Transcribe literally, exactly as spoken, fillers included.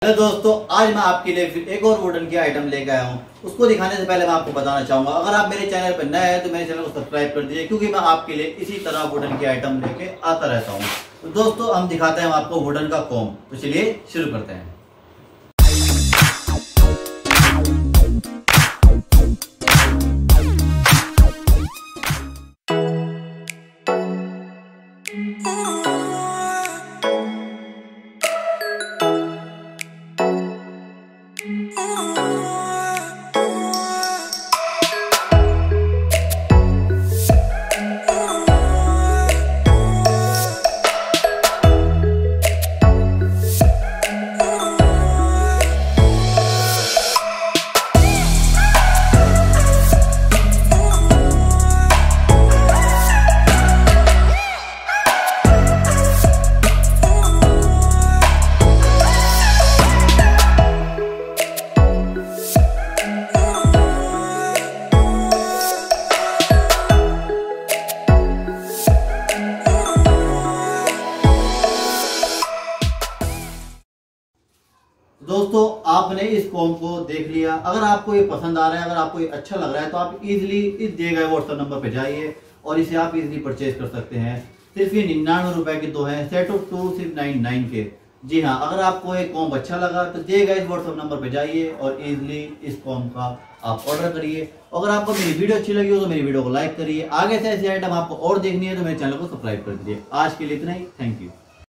Hello दोस्तों, आज मैं आपके लिए फिर एक और वुडन की आइटम लेकर आया हूँ। उसको दिखाने से पहले मैं आपको बताना चाहूंगा, अगर आप मेरे चैनल पर नए हैं तो मेरे चैनल को सब्सक्राइब कर दीजिए, क्योंकि मैं आपके लिए इसी तरह वुडन की आइटम लेके आता रहता हूँ। तो दोस्तों, हम दिखाते हैं आपको वुडन का कॉम्ब। तो चलिए शुरू करते हैं। दोस्तों, आपने इस कॉम्ब को देख लिया। अगर आपको ये पसंद आ रहा है, अगर आपको ये अच्छा लग रहा है, तो आप इजीली इस दिए गए व्हाट्सएप नंबर पे जाइए और इसे आप इजीली परचेज कर सकते हैं। सिर्फ ये निन्यानवे रुपए के दो हैं, सेट ऑफ टू सिर्फ नाइन नाइन के। जी हाँ, अगर आपको ये कॉम्ब अच्छा लगा तो दिए गए इस व्हाट्सएप नंबर पे जाइए और इजीली इस कॉम्ब का आप ऑर्डर करिए। अगर आपको मेरी वीडियो अच्छी लगी हो तो मेरी वीडियो को लाइक करिए। आगे से ऐसी आइटम आपको और देखनी है तो मेरे चैनल को सब्सक्राइब कर दीजिए। आज के लिए इतना ही। Thank you.